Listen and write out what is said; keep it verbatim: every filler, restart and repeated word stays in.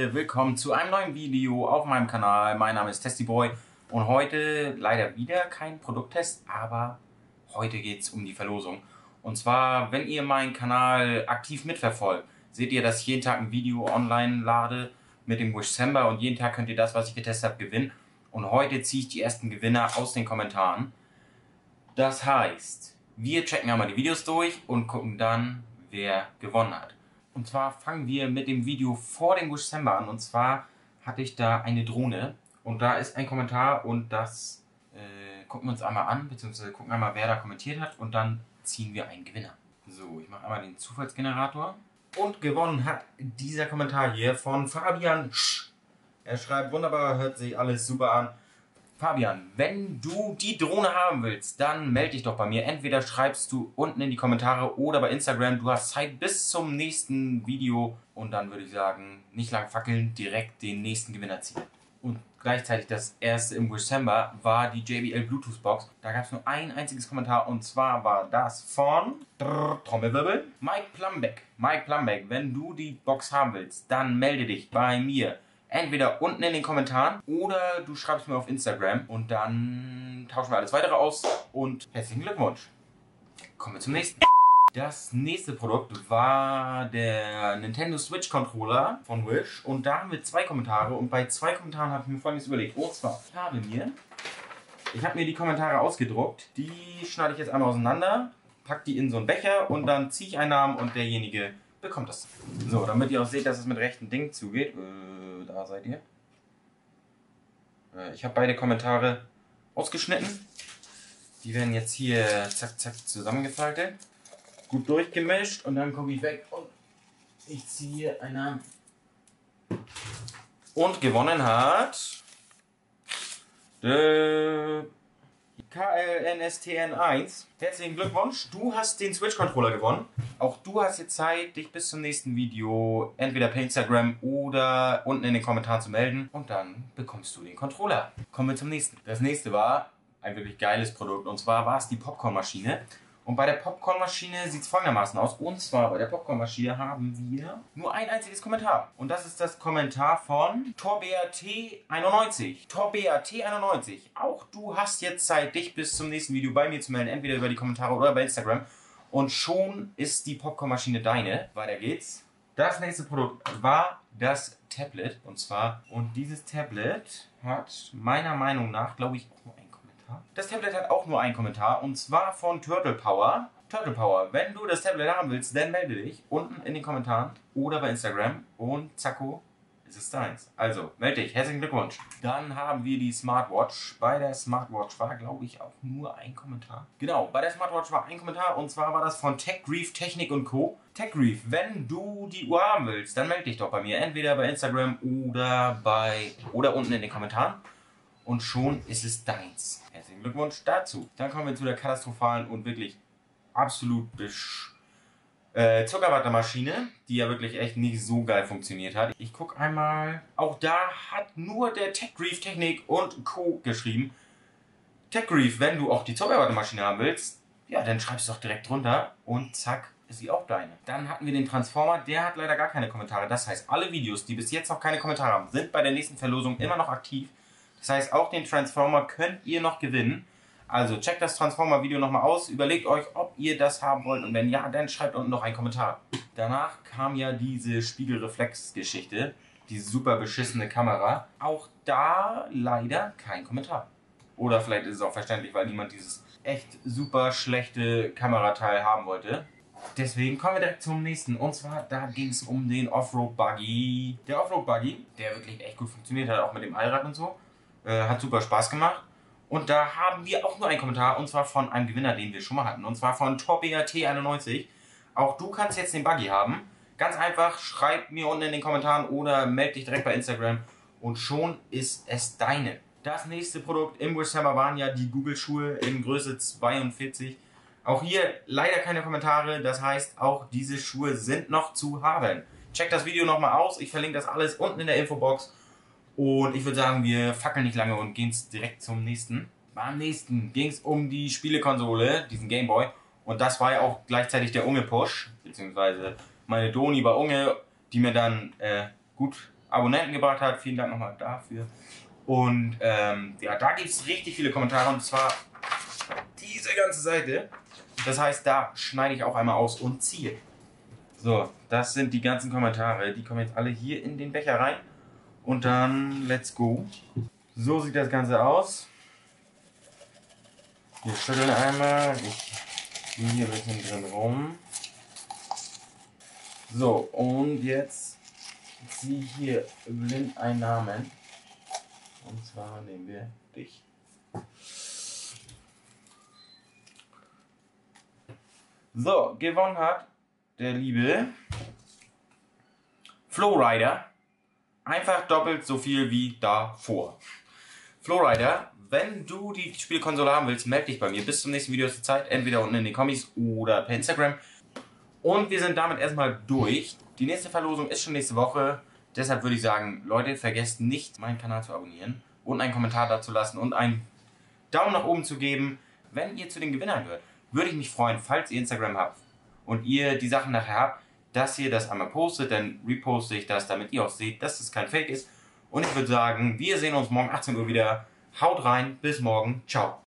Leute, willkommen zu einem neuen Video auf meinem Kanal. Mein Name ist Testiboy und heute leider wieder kein Produkttest, aber heute geht es um die Verlosung. Und zwar, wenn ihr meinen Kanal aktiv mitverfolgt, seht ihr, dass ich jeden Tag ein Video online lade mit dem Wishcember und jeden Tag könnt ihr das, was ich getestet habe, gewinnen. Und heute ziehe ich die ersten Gewinner aus den Kommentaren. Das heißt, wir checken einmal die Videos durch und gucken dann, wer gewonnen hat. Und zwar fangen wir mit dem Video vor dem Wishcember an. Und zwar hatte ich da eine Drohne und da ist ein Kommentar und das äh, gucken wir uns einmal an, beziehungsweise gucken einmal, wer da kommentiert hat und dann ziehen wir einen Gewinner. So, ich mache einmal den Zufallsgenerator. Und gewonnen hat dieser Kommentar hier von Fabian Sch. Er schreibt, wunderbar, hört sich alles super an. Fabian, wenn du die Drohne haben willst, dann melde dich doch bei mir. Entweder schreibst du unten in die Kommentare oder bei Instagram. Du hast Zeit bis zum nächsten Video. Und dann würde ich sagen, nicht lang fackeln, direkt den nächsten Gewinner ziehen. Und gleichzeitig das erste im Wishcember war die J B L Bluetooth Box. Da gab es nur ein einziges Kommentar und zwar war das von Drrr, Trommelwirbel, Mike Plumbeck. Mike Plumbeck, wenn du die Box haben willst, dann melde dich bei mir. Entweder unten in den Kommentaren oder du schreibst mir auf Instagram und dann tauschen wir alles weitere aus und herzlichen Glückwunsch. Kommen wir zum nächsten. Das nächste Produkt war der Nintendo Switch Controller von Wish und da haben wir zwei Kommentare und bei zwei Kommentaren habe ich mir Folgendes überlegt. Und zwar, ich habe mir, ich habe mir die Kommentare ausgedruckt, die schneide ich jetzt einmal auseinander, packe die in so einen Becher und dann ziehe ich einen Namen und derjenige bekommt das. So, damit ihr auch seht, dass es mit rechten Dingen zugeht. Äh, da seid ihr. Äh, ich habe beide Kommentare ausgeschnitten. Die werden jetzt hier zack, zack zusammengefaltet. Gut durchgemischt und dann gucke ich weg und ich ziehe einen Namen. Und gewonnen hat der K L N S T N eins. Herzlichen Glückwunsch, du hast den Switch Controller gewonnen. Auch du hast jetzt Zeit, dich bis zum nächsten Video entweder per Instagram oder unten in den Kommentaren zu melden und dann bekommst du den Controller. Kommen wir zum nächsten. Das nächste war ein wirklich geiles Produkt und zwar war es die Popcornmaschine. Und bei der Popcornmaschine sieht es folgendermaßen aus. Und zwar bei der Popcornmaschine haben wir nur ein einziges Kommentar. Und das ist das Kommentar von Torbeat einundneunzig. Torbeat einundneunzig. Auch du hast jetzt Zeit, dich bis zum nächsten Video bei mir zu melden. Entweder über die Kommentare oder bei Instagram. Und schon ist die Popcornmaschine deine. Weiter geht's. Das nächste Produkt war das Tablet. Und zwar, und dieses Tablet hat meiner Meinung nach, glaube ich, auch nur ein Das Tablet hat auch nur einen Kommentar und zwar von Turtle Power. Turtle Power, wenn du das Tablet haben willst, dann melde dich unten in den Kommentaren oder bei Instagram und zacko, ist es deins. Also, melde dich, herzlichen Glückwunsch. Dann haben wir die Smartwatch. Bei der Smartwatch war, glaube ich, auch nur ein Kommentar. Genau, bei der Smartwatch war ein Kommentar und zwar war das von TechGrief Technik und Co. TechGrief, wenn du die Uhr haben willst, dann melde dich doch bei mir. Entweder bei Instagram oder bei oder unten in den Kommentaren. Und schon ist es deins. Herzlichen Glückwunsch dazu. Dann kommen wir zu der katastrophalen und wirklich absolut äh, Zuckerwattermaschine, die ja wirklich echt nicht so geil funktioniert hat. Ich gucke einmal. Auch da hat nur der TechGrief Technik und Co. geschrieben. TechGrief, wenn du auch die Zuckerwattermaschine haben willst, ja, dann schreibst du doch direkt drunter und zack, ist sie auch deine. Dann hatten wir den Transformer, der hat leider gar keine Kommentare. Das heißt, alle Videos, die bis jetzt noch keine Kommentare haben, sind bei der nächsten Verlosung immer noch aktiv. Das heißt, auch den Transformer könnt ihr noch gewinnen. Also checkt das Transformer-Video nochmal aus, überlegt euch, ob ihr das haben wollt und wenn ja, dann schreibt unten noch einen Kommentar. Danach kam ja diese Spiegelreflex-Geschichte, diese super beschissene Kamera. Auch da leider kein Kommentar. Oder vielleicht ist es auch verständlich, weil niemand dieses echt super schlechte Kamerateil haben wollte. Deswegen kommen wir direkt zum nächsten. Und zwar, da ging es um den Offroad-Buggy. Der Offroad-Buggy, der wirklich echt gut funktioniert hat, auch mit dem Allrad und so. Äh, hat super Spaß gemacht. Und da haben wir auch nur einen Kommentar, und zwar von einem Gewinner, den wir schon mal hatten. Und zwar von Torbeat einundneunzig. Auch du kannst jetzt den Buggy haben. Ganz einfach, schreib mir unten in den Kommentaren oder melde dich direkt bei Instagram. Und schon ist es deine. Das nächste Produkt im Wishcember waren ja die Google-Schuhe in Größe zweiundvierzig. Auch hier leider keine Kommentare. Das heißt, auch diese Schuhe sind noch zu haben. Checkt das Video nochmal aus. Ich verlinke das alles unten in der Infobox. Und ich würde sagen, wir fackeln nicht lange und gehen direkt zum nächsten. Beim nächsten ging es um die Spielekonsole, diesen Gameboy. Und das war ja auch gleichzeitig der Unge-Push, beziehungsweise meine Doni bei Unge, die mir dann äh, gut Abonnenten gebracht hat. Vielen Dank nochmal dafür. Und ähm, ja, da gibt es richtig viele Kommentare und zwar diese ganze Seite. Das heißt, da schneide ich auch einmal aus und ziehe. So, das sind die ganzen Kommentare. Die kommen jetzt alle hier in den Becher rein. Und dann let's go. So sieht das Ganze aus. Wir schütteln einmal. Ich gehe hier ein bisschen drin rum. So, und jetzt ziehe ich hier blind einen Namen. Und zwar nehmen wir dich. So, gewonnen hat der liebe Flowrider. Einfach doppelt so viel wie davor. Flowrider, wenn du die Spielkonsole haben willst, melde dich bei mir. Bis zum nächsten Video ist die Zeit. Entweder unten in den Kommis oder per Instagram. Und wir sind damit erstmal durch. Die nächste Verlosung ist schon nächste Woche. Deshalb würde ich sagen, Leute, vergesst nicht, meinen Kanal zu abonnieren und einen Kommentar dazu lassen und einen Daumen nach oben zu geben, wenn ihr zu den Gewinnern gehört. Würde ich mich freuen, falls ihr Instagram habt und ihr die Sachen nachher habt, dass ihr das einmal postet, dann reposte ich das, damit ihr auch seht, dass das kein Fake ist. Und ich würde sagen, wir sehen uns morgen achtzehn Uhr wieder. Haut rein, bis morgen, ciao.